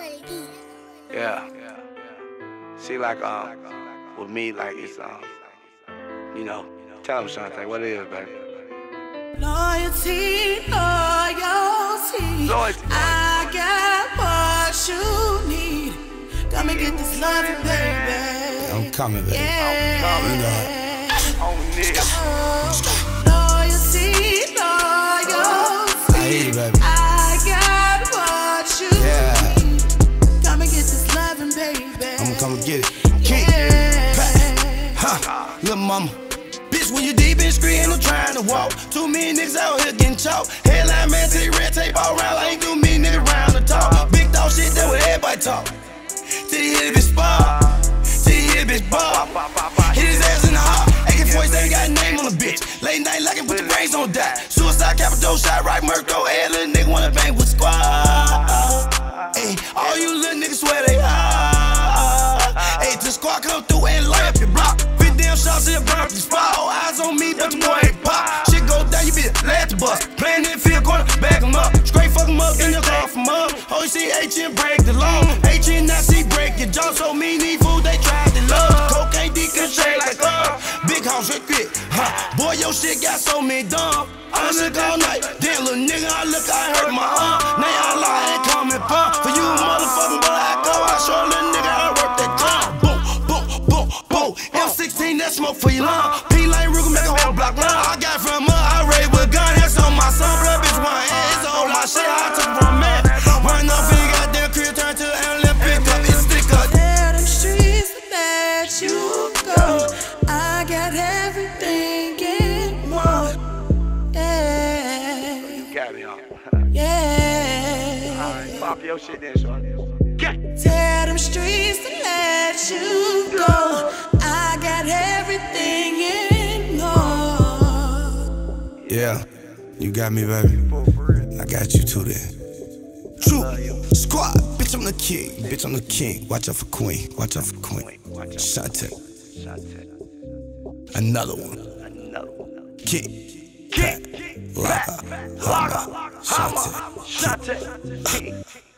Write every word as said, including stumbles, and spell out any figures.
Yeah. See, like, um, with me, like, it's, um, you know, tell them, Shantae, what it is, baby. Loyalty, loyalty. Loyalty. I got what you need. Come and get this loving, baby. I'm coming, baby. Yeah. I'm coming. You know On this. Loyalty, loyalty. I hear you, baby. I got what you Yeah. need. Come and get this loving, baby. I'ma come and get it. King, Yeah. Pat, huh, little mama. Bitch, when you deep in the street, ain't no trying to walk. Too many niggas out here getting chalk. Headline man, take red tape all around. I ain't too many niggas round the talk. Big dog shit, that what everybody talk. Till you hit a bitch spar. Till you hit a bitch bar. Hit his ass in the heart. A K forty-seven ain't got a name on the bitch. Late night locking, put the brains on die. Suicide, capital, shot, right, Murko. Hey, little nigga wanna bang with squad. Hey, all you little niggas swear they high. Hey, the squad come through and light up your block. Fit damn shots in burn up the spot. All eyes on me, but the boy ain't pop. Shit go down, you be the last to bust. Playing in the field corner, back him up. Straight fuck him up, in your car from up. O C H and break the law. H and I C break your jaw. So me need food, they tried to love. Cocaine, D can shake like uh. Big house, right quick. Huh. Boy, your shit got so many dumb. I look all night. Damn, little nigga, I look, I hurt my arm. Now y'all lie, I ain't coming pump. For you, motherfucking boy, I go. I show a little nigga, I work that drum. Boom, boom, boom, boom. M sixteen, that smoke for your lung. P-Lane Ruger, make a whole block run. I got from her, I raised with a gun. That's on my son, blood bitch, one hand. It's a whole lot of shit, I took from a man. Run off in your goddamn crib, turn to an ambulance, pick up, it's stick up. Tell them streets that you go. I got everything in one. Yeah. You got me, huh? Yeah. Alright, pop your shit then, shorty. Get. Tell them streets to let you go. I got everything in one. Yeah, you got me, baby. I got you too then. True. Squad, bitch, I'm the king. Bitch, I'm the king. Watch out for Queen. Watch out for Queen. Shantae. Another one. Another one. King. Pat. Locka. Hammer. Shantae. Shantae.